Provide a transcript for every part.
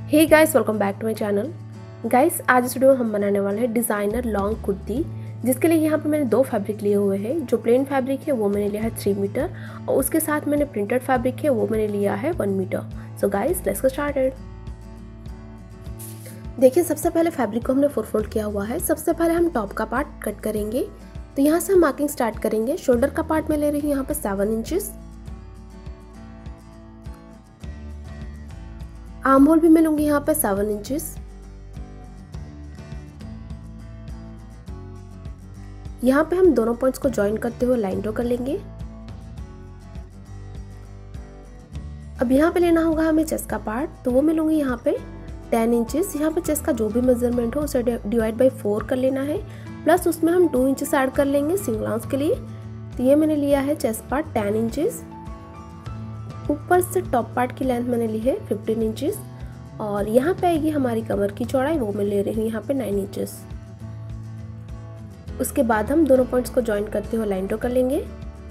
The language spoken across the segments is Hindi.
Hey guys, welcome back to my channel. Guys, आज इस वीडियो में हम बनाने वाले हैं डिज़ाइनर लॉन्ग कुर्ती, जिसके लिए यहाँ पे मैंने दो फैब्रिक लिए हुए हैं। जो प्लेन फैब्रिक है वो मैंने लिया है 3 मीटर और उसके साथ मैंने प्रिंटेड फैब्रिक है वो मैंने लिया है 1 metre. So guys, let's get started. देखिए, सबसे पहले फैब्रिक को हमने फोल्ड किया हुआ है। सबसे पहले हम टॉप का पार्ट कट करेंगे, तो यहाँ से हम मार्किंग स्टार्ट करेंगे। शोल्डर का पार्ट में ले रही हूँ यहाँ पे 7 इंचेस। आर्म होल भी मैं लूंगी यहाँ पे 7 इंचेस। यहाँ पे हम दोनों पॉइंट्स को ज्वाइन करते हुए लाइन ड्रॉ कर लेंगे। अब यहाँ पे लेना होगा हमें चेस्ट का पार्ट, तो वो मैं लूंगी यहाँ पे 10 इंचेस। यहाँ पे चेस्ट का जो भी मेजरमेंट हो उसे डिवाइड बाई 4 कर लेना है, प्लस उसमें हम 2 इंचेस ऐड कर लेंगे सिंगल आर्म्स के लिए। तो ये मैंने लिया है चेस्ट पार्ट 10 इंचेस। ऊपर से टॉप पार्ट की लेंथ मैंने ली है 15 इंचेस और यहाँ पे आएगी हमारी कमर की चौड़ाई, वो मैं ले रही हूँ यहाँ पे 9 इंचेस। उसके बाद हम दोनों पॉइंट्स को ज्वाइन करते हुए लाइन ड्रॉ कर लेंगे।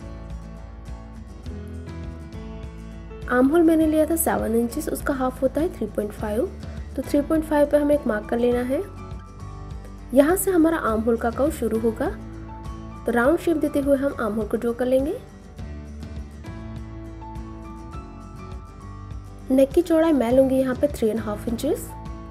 आर्म होल मैंने लिया था 7 इंचेस, उसका हाफ होता है 3.5, तो 3.5 पे हमें एक मार्क कर लेना है। यहाँ से हमारा आर्म होल का कर्व शुरू होगा, तो राउंड शेप देते हुए हम आर्म होल को ड्रॉ कर लेंगे। नेक की चौड़ाई मैं लूंगी यहाँ पे 3.5 इंचेस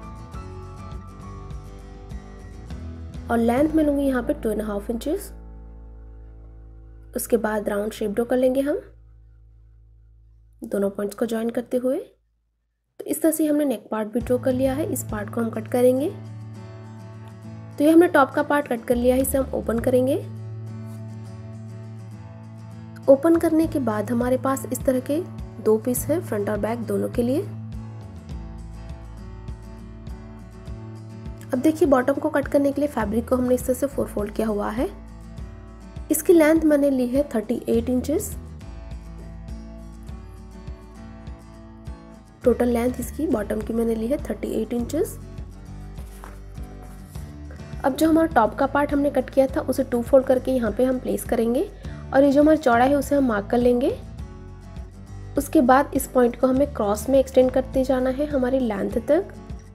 और लेंथ में लूंगी यहाँ पे 2.5 इंचेस। उसके बाद राउंड शेप ड्रॉ कर लेंगे हम दोनों पॉइंट्स को ज्वाइन करते हुए। तो इस तरह से हमने नेक पार्ट भी ड्रॉ कर लिया है। इस पार्ट को हम कट करेंगे। तो ये हमने टॉप का पार्ट कट कर लिया है, इसे हम ओपन करेंगे। ओपन करने के बाद हमारे पास इस तरह के 2 पीस है, फ्रंट और बैक दोनों के लिए। अब देखिए, बॉटम को कट करने के लिए फैब्रिक को हमने इस तरह से 4 फोल्ड किया हुआ है। इसकी लेंथ मैंने ली है 38 इंचेस। टोटल लेंथ इसकी बॉटम की मैंने ली है 38 इंचेस। अब जो हमारा टॉप का पार्ट हमने कट किया था उसे 2 फोल्ड करके यहाँ पे हम प्लेस करेंगे और ये जो हमारी चौड़ाई है उसे हम मार्क कर लेंगे। उसके बाद इस पॉइंट को हमें क्रॉस में एक्सटेंड करते जाना है हमारी लेंथ तक,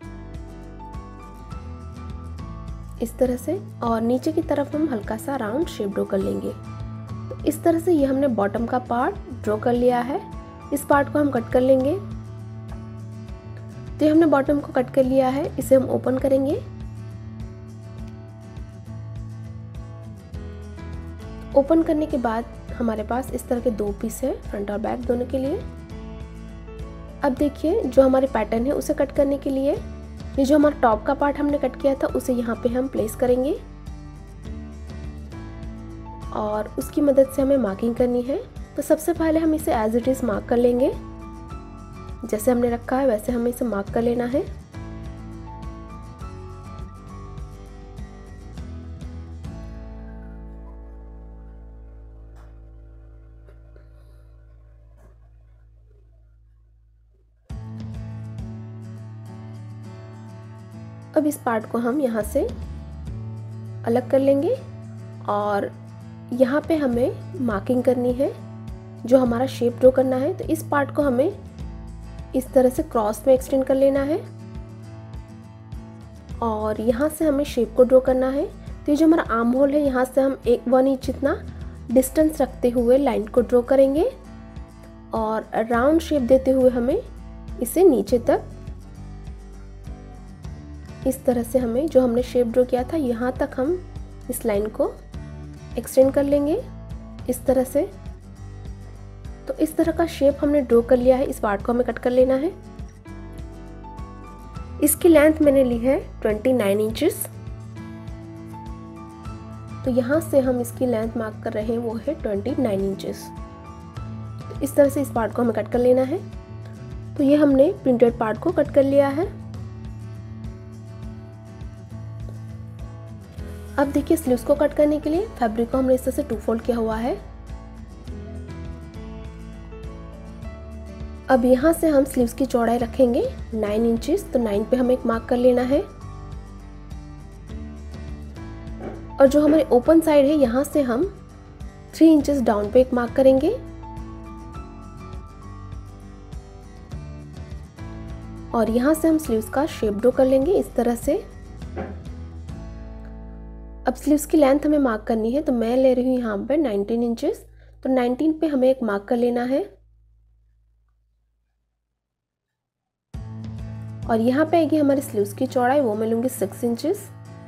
इस तरह से, और नीचे की तरफ हम हल्का सा राउंड शेप ड्रॉ कर लेंगे। तो इस तरह से ये हमने बॉटम का पार्ट ड्रॉ कर लिया है। इस पार्ट को हम कट कर लेंगे। तो ये हमने बॉटम को कट कर लिया है, इसे हम ओपन करेंगे। ओपन करने के बाद हमारे पास इस तरह के 2 पीस है, फ्रंट और बैक दोनों के लिए। अब देखिए, जो हमारे पैटर्न है उसे कट करने के लिए ये जो हमारा टॉप का पार्ट हमने कट किया था उसे यहाँ पे हम प्लेस करेंगे और उसकी मदद से हमें मार्किंग करनी है। तो सबसे पहले हम इसे एज इट इज मार्क कर लेंगे। जैसे हमने रखा है वैसे हमें इसे मार्क कर लेना है। अब इस पार्ट को हम यहाँ से अलग कर लेंगे और यहाँ पे हमें मार्किंग करनी है, जो हमारा शेप ड्रॉ करना है। तो इस पार्ट को हमें इस तरह से क्रॉस में एक्सटेंड कर लेना है और यहाँ से हमें शेप को ड्रॉ करना है। तो ये जो हमारा आर्म होल है यहाँ से हम 1 इंच जितना डिस्टेंस रखते हुए लाइन को ड्रॉ करेंगे और राउंड शेप देते हुए हमें इसे नीचे तक, इस तरह से हमें जो हमने शेप ड्रॉ किया था यहाँ तक हम इस लाइन को एक्सटेंड कर लेंगे इस तरह से। तो इस तरह का शेप हमने ड्रॉ कर लिया है। इस पार्ट को हमें कट कर लेना है। इसकी लेंथ मैंने ली है 29 इंचेस। तो यहाँ से हम इसकी लेंथ मार्क कर रहे हैं, वो है 29 इंचेस। तो इस तरह से इस पार्ट को हमें कट कर लेना है। तो ये हमने प्रिंटेड पार्ट को कट कर लिया है। अब देखिए, स्लीव्स को कट करने के लिए फैब्रिक को हमने इस तरह से 2 फोल्ड किया हुआ है। अब यहाँ से हम स्लीव्स की चौड़ाई रखेंगे 9 इंचेस, तो 9 पे हमें एक मार्क कर लेना है। और जो हमारे ओपन साइड है यहाँ से हम 3 इंचेस डाउन पे एक मार्क करेंगे। और यहाँ से हम स्लीव्स का शेप ड्रॉ कर लेंगे इस तरह से। अब स्लीव्स की लेंथ हमें मार्क करनी है, तो मैं ले रही हूँ यहाँ पे 19 इंचेस। तो 19 पे हमें एक मार्क कर लेना है और यहाँ पे आएगी हमारी स्लीव्स की चौड़ाई, वो मैं लूँगी 6 इंचेस।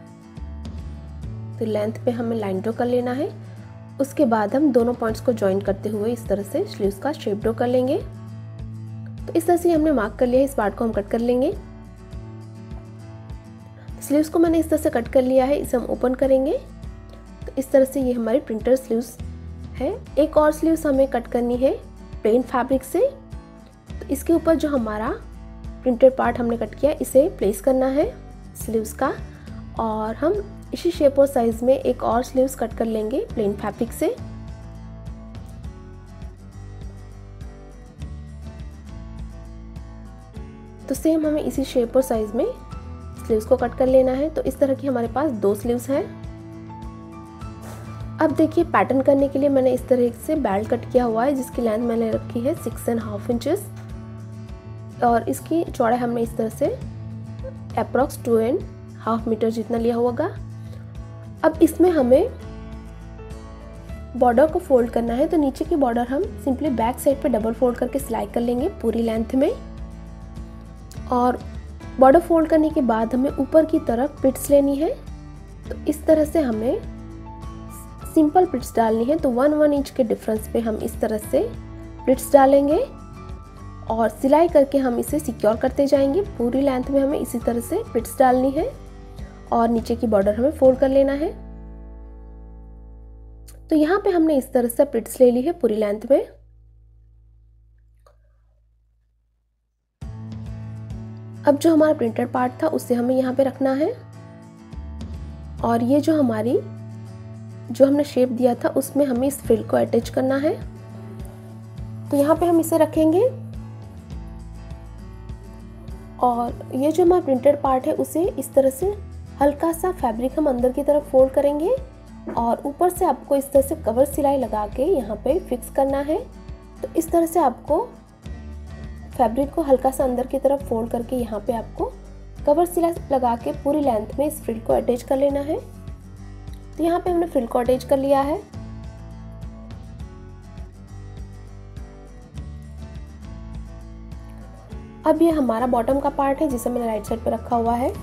तो लेंथ पे हमें लाइन ड्रॉ कर लेना है। उसके बाद हम दोनों पॉइंट्स को ज्वाइन करते हुए इस तरह से स्लीव्स का शेप ड्रॉ कर लेंगे। तो इस तरह से हमने मार्क कर लिया है, इस पार्ट को हम कट कर लेंगे। स्लीव्स को मैंने इस तरह से कट कर लिया है, इसे हम ओपन करेंगे। तो इस तरह से ये हमारी प्रिंटेड स्लीव्स है। एक और स्लीव्स हमें कट करनी है प्लेन फैब्रिक से। तो इसके ऊपर जो हमारा प्रिंटेड पार्ट हमने कट किया इसे प्लेस करना है स्लीव्स का, और हम इसी शेप और साइज में एक और स्लीव्स कट कर लेंगे प्लेन फैब्रिक से। तो सेम हमें इसी शेप और साइज में स्लीव्स को कट कर लेना है। तो इस तरह की हमारे पास 2 स्लीव्स हैं। अब देखिए पैटर्न करने के लिए मैंने इस तरह से बेल्ट कट किया हुआ है, जिसकी लेंथ मैंने रखी है 6.5 इंचेस और इसकी चौड़ाई हमने इस तरह से अप्रॉक्स 2.5 मीटर जितना लिया होगा। अब इसमें हमें बॉर्डर को फोल्ड करना है। तो नीचे की बॉर्डर हम सिंपली बैक साइड पे डबल फोल्ड करके सिलाई कर लेंगे पूरी लेंथ में, और बॉर्डर फोल्ड करने के बाद हमें ऊपर की तरफ प्लिट्स लेनी है। तो इस तरह से हमें सिंपल प्लिट्स डालनी है। तो 1 इंच के डिफरेंस पे हम इस तरह से प्लिट्स डालेंगे और सिलाई करके हम इसे सिक्योर करते जाएंगे। पूरी लेंथ में हमें इसी तरह से प्लिट्स डालनी है और नीचे की बॉर्डर हमें फोल्ड कर लेना है। तो यहाँ पे हमने इस तरह से प्लिट्स ले ली है पूरी लेंथ में। अब जो हमारा प्रिंटेड पार्ट था उसे हमें यहाँ पे रखना है, और ये जो हमने शेप दिया था उसमें हमें इस फ्रिल को अटैच करना है। तो यहाँ पे हम इसे रखेंगे और ये जो हमारा प्रिंटेड पार्ट है उसे इस तरह से हल्का सा फैब्रिक हम अंदर की तरफ फोल्ड करेंगे और ऊपर से आपको इस तरह से कवर सिलाई लगा के यहाँ पे फिक्स करना है। तो इस तरह से आपको फैब्रिक को हल्का सा अंदर की तरफ फोल्ड करके यहाँ पे आपको कवर सिलाई लगा के पूरी लेंथ में इस फ्रिल को अटैच कर लेना है। तो यहाँ पे हमने फ्रिल को अटैच कर लिया है। अब ये हमारा बॉटम का पार्ट है जिसे मैंने राइट साइड पे रखा हुआ है।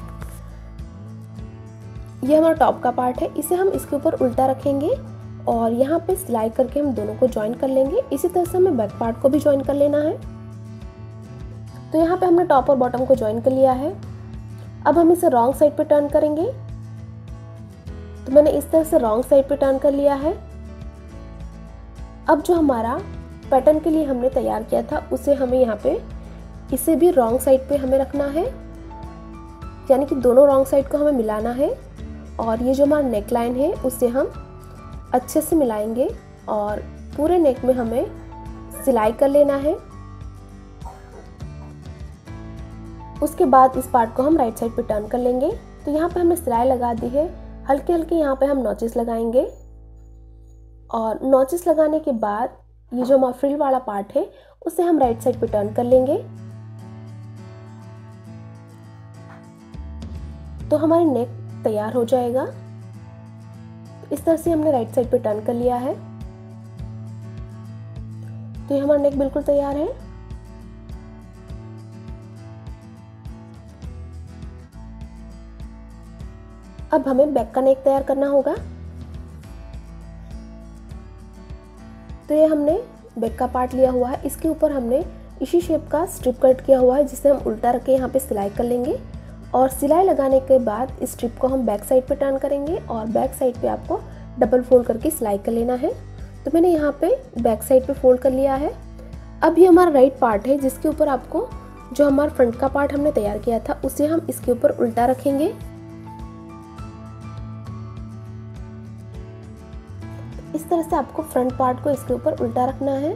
ये हमारा टॉप का पार्ट है, इसे हम इसके ऊपर उल्टा रखेंगे और यहाँ पे सिलाई करके हम दोनों को ज्वाइन कर लेंगे। इसी तरह से हमें बैक पार्ट को भी ज्वाइन कर लेना है। तो यहाँ पे हमने टॉप और बॉटम को ज्वाइन कर लिया है। अब हम इसे रॉन्ग साइड पे टर्न करेंगे। तो मैंने इस तरह से रॉन्ग साइड पे टर्न कर लिया है। अब जो हमारा पैटर्न के लिए हमने तैयार किया था उसे हमें यहाँ पे इसे भी रॉन्ग साइड पे हमें रखना है, यानी कि दोनों रॉन्ग साइड को हमें मिलाना है। और ये जो हमारा नेक लाइन है उसे हम अच्छे से मिलाएंगे और पूरे नेक में हमें सिलाई कर लेना है। उसके बाद इस पार्ट को हम राइट साइड पे टर्न कर लेंगे। तो यहाँ पे हमने सिलाई लगा दी है, हल्के हल्के यहाँ पे हम नॉचेस लगाएंगे और नॉचेस लगाने के बाद ये जो हमारा फ्रिल वाला पार्ट है उसे हम राइट साइड पे टर्न कर लेंगे। तो हमारी नेक तैयार हो जाएगा। इस तरह से हमने राइट साइड पे टर्न कर लिया है। तो ये हमारा नेक बिल्कुल तैयार है। अब हमें बैक का नेक तैयार करना होगा। तो ये हमने बैक का पार्ट लिया हुआ है, इसके ऊपर हमने इसी शेप का स्ट्रिप कट किया हुआ है जिसे हम उल्टा रख के यहाँ पे सिलाई कर लेंगे। और सिलाई लगाने के बाद इस स्ट्रिप को हम बैक साइड पे टर्न करेंगे और बैक साइड पे आपको डबल फोल्ड करके सिलाई कर लेना है। तो मैंने यहाँ पे बैक साइड पे फोल्ड कर लिया है। अब ये हमारा राइट पार्ट है जिसके ऊपर आपको जो हमारा फ्रंट का पार्ट हमने तैयार किया था उसे हम इसके ऊपर उल्टा रखेंगे। इस तरह से आपको फ्रंट पार्ट को इसके ऊपर उल्टा रखना है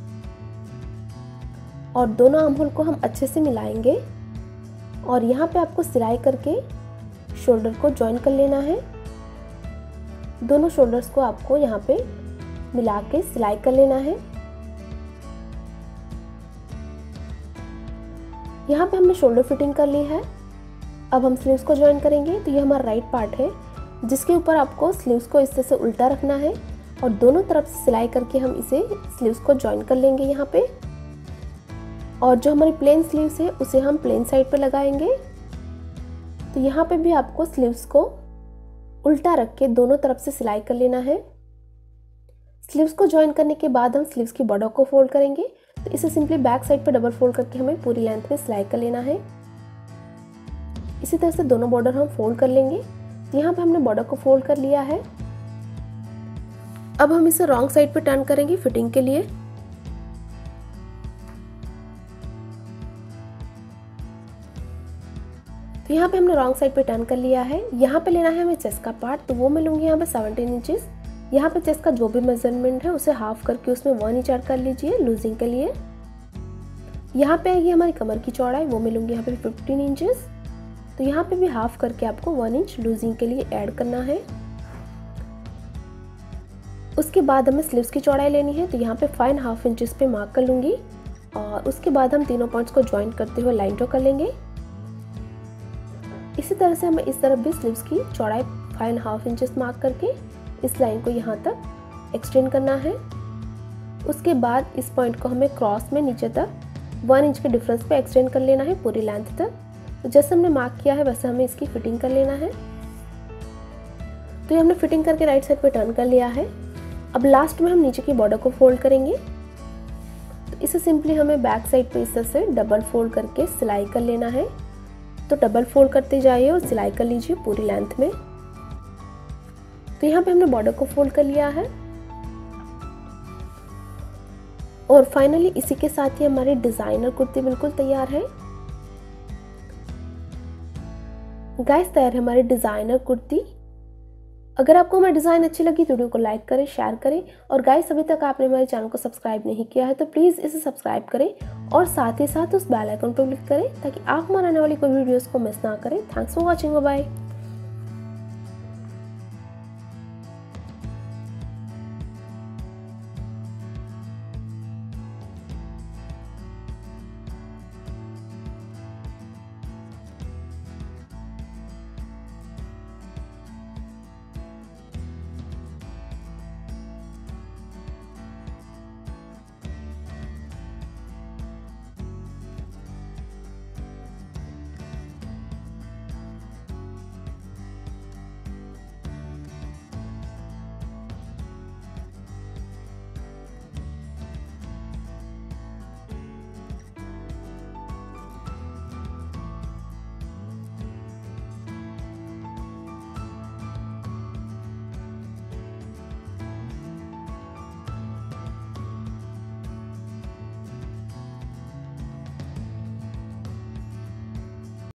और दोनों आर्म होल को हम अच्छे से मिलाएंगे और यहाँ पे आपको सिलाई करके शोल्डर को ज्वाइन कर लेना है। दोनों शोल्डर्स को आपको यहाँ पे मिला के सिलाई कर लेना है। यहाँ पे हमने शोल्डर फिटिंग कर ली है। अब हम स्लीव्स को ज्वाइन करेंगे। तो ये हमारा राइट पार्ट है जिसके ऊपर आपको स्लीव्स को इस तरह से उल्टा रखना है और दोनों तरफ से सिलाई करके हम इसे स्लीव्स को ज्वाइन कर लेंगे यहाँ पे। और जो हमारी प्लेन स्लीव्स है उसे हम प्लेन साइड पे लगाएंगे। तो यहाँ पे भी आपको स्लीव्स को उल्टा रख के दोनों तरफ से सिलाई कर लेना है। स्लीव्स को ज्वाइन करने के बाद हम स्लीव्स की बॉर्डर को फोल्ड करेंगे। तो इसे सिंपली बैक साइड पे डबल फोल्ड करके हमें पूरी लेंथ में सिलाई कर लेना है। इसी तरह से दोनों बॉर्डर हम फोल्ड कर लेंगे। यहाँ पे हमने बॉर्डर को फोल्ड कर लिया है। अब हम इसे रॉन्ग साइड पे टर्न करेंगे फिटिंग के लिए। तो यहाँ पे हमने रॉन्ग साइड पे टर्न कर लिया है। यहाँ पे लेना है हमें चेस्ट का पार्ट, तो वो मैं लूँगी यहाँ पे 17 इंचेस। यहाँ पे चेस्ट का जो भी मेजरमेंट है उसे हाफ करके उसमें 1 इंच ऐड कर लीजिए लूजिंग के लिए। यहाँ पे आएगी हमारी कमर की चौड़ाई, वो मैं लूँगी यहाँ पे 15 इंचेस। तो यहाँ पे भी हाफ करके आपको 1 इंच लूजिंग के लिए ऐड करना है। उसके बाद हमें स्लीव्स की चौड़ाई लेनी है। तो यहाँ पे 5.5 इंचेस पे मार्क कर लूँगी और उसके बाद हम तीनों पॉइंट्स को ज्वाइन करते हुए लाइन ड्रॉ कर लेंगे। इसी तरह से हमें इस तरफ भी स्लीव्स की चौड़ाई 5.5 इंचेस मार्क करके इस लाइन को यहाँ तक एक्सटेंड करना है। उसके बाद इस पॉइंट को हमें क्रॉस में नीचे तक 1 इंच के डिफरेंस पे एक्सटेंड कर लेना है पूरी लेंथ तक। तो जैसे हमने मार्क किया है वैसे हमें इसकी फिटिंग कर लेना है। तो ये हमने फिटिंग करके राइट साइड पे टर्न कर लिया है। अब लास्ट में हम नीचे की बॉर्डर को फोल्ड करेंगे। तो इसे सिंपली हमें बैक साइड पे इस तरह से डबल फोल्ड करके सिलाई कर लेना है। तो डबल फोल्ड करते जाइए और सिलाई कर लीजिए पूरी लेंथ में। तो यहाँ पे हमने बॉर्डर को फोल्ड कर लिया है और फाइनली इसी के साथ ही हमारी डिजाइनर कुर्ती बिल्कुल तैयार है। गाइस तैयार है हमारी डिजाइनर कुर्ती। अगर आपको हमारी डिज़ाइन अच्छी लगी तो वीडियो को लाइक करें, शेयर करें और गाइस अभी तक आपने हमारे चैनल को सब्सक्राइब नहीं किया है तो प्लीज़ इसे सब्सक्राइब करें और साथ ही साथ उस बेल आइकन पर क्लिक करें ताकि आप हमारे आने वाली कोई वीडियोस को मिस ना करें। Thanks for watching, bye bye.